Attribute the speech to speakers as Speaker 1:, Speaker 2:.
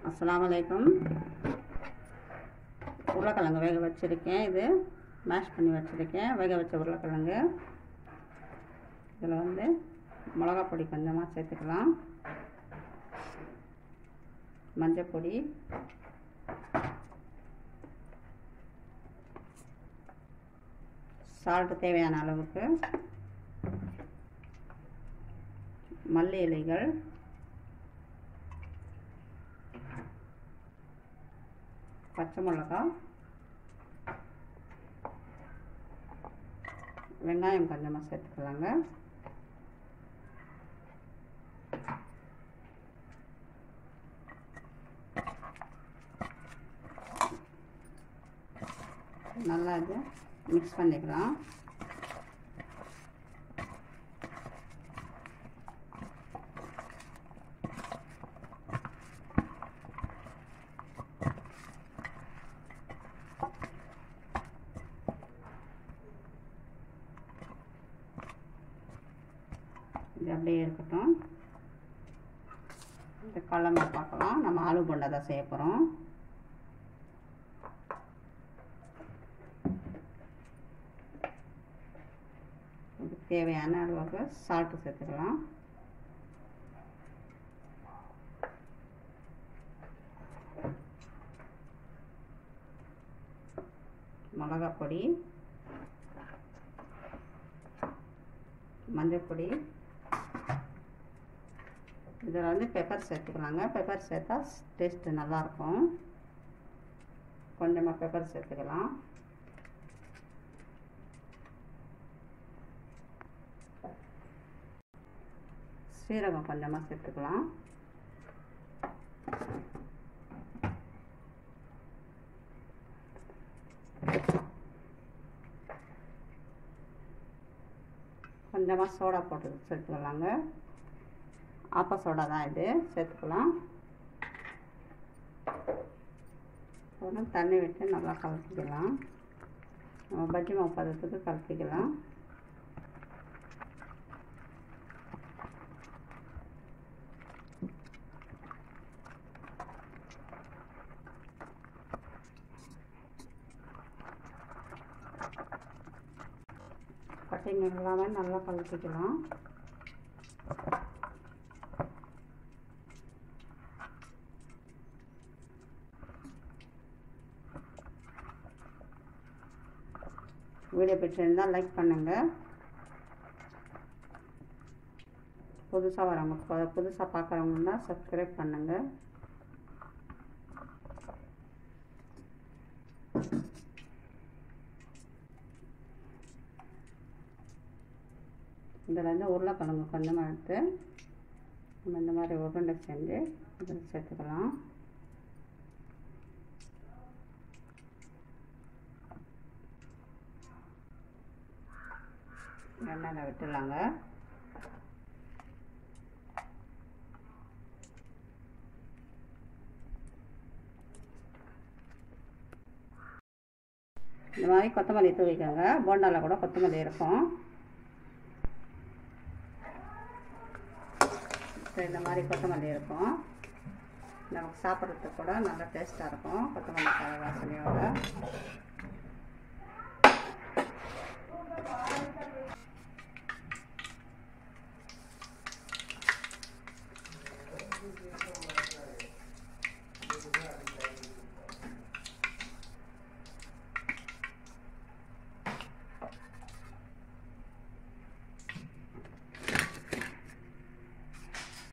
Speaker 1: அஸ்ஸலாமு அலைக்கும். உருளைக்கிழங்கு வேக வச்சுருக்கேன். இது மேஷ் பண்ணி வச்சுருக்கேன். வேக வச்ச உருளைக்கிழங்கு. இதில் வந்து மிளகாய் பொடி கொஞ்சமாக சேர்த்துக்கலாம். மஞ்சள் பொடி, சால்ட்டு தேவையான அளவுக்கு, மல்லி இலைகள், பச்சை மிளகாய், வெங்காயம் கொஞ்சமாக சேர்த்துக்கலாங்க. நல்லா இது மிக்ஸ் பண்ணிக்கலாம். இது அப்படியே இருக்கட்டும். இந்த குழம்பு பார்க்கலாம். நம்ம ஆலு போண்டா தான் செய்ய போகிறோம். இதுக்கு தேவையான அளவுக்கு சால்ட்டு சேர்த்துக்கலாம். மிளகாய் பொடி, மஞ்சள் பொடி, இதில் வந்து பெப்பர் சேர்த்துக்கலாங்க. பெப்பர் சேர்த்தா டேஸ்ட்டு நல்லாயிருக்கும். கொஞ்சமாக பெப்பர் சேர்த்துக்கலாம். சீரகம் கொஞ்சமாக சேர்த்துக்கலாம். கொஞ்சமாக சோடா போட்டு சேர்த்துக்கலாங்க. ஆப்ப சோடா தான் இது, சேர்த்துக்கலாம். அப்புறம் தண்ணி விட்டு நல்லா கலக்கிக்கலாம். நம்ம பஜ்ஜி மாவு பதத்துக்கு கலக்கிக்கலாம். கட்டிங் எல்லாமே நல்லா கலக்கிக்கலாம். வீடியோ பிடிச்சிருந்தால் லைக் பண்ணுங்கள். புதுசாக வரவங்க புதுசாக பார்க்குறவங்கன்னா சப்ஸ்கிரைப் பண்ணுங்கள். இதில் வந்து உருளைக்கிழங்கு கொஞ்சமாக எடுத்து நம்ம இந்த மாதிரி உருண்டை செஞ்சு இதில் சேர்த்துக்கலாம். எண்ணெயில் விட்டுலாங்க. இந்த மாதிரி கொத்தமல்லி தூவிக்கோங்க. போண்டாவில் கூட கொத்தமல்லி இருக்கும். இந்த மாதிரி கொத்தமல்லி இருக்கும். நமக்கு சாப்பிட்றதுக்கு கூட நல்லா டேஸ்ட்டாக இருக்கும். கொத்தமல்லி வாசனையோட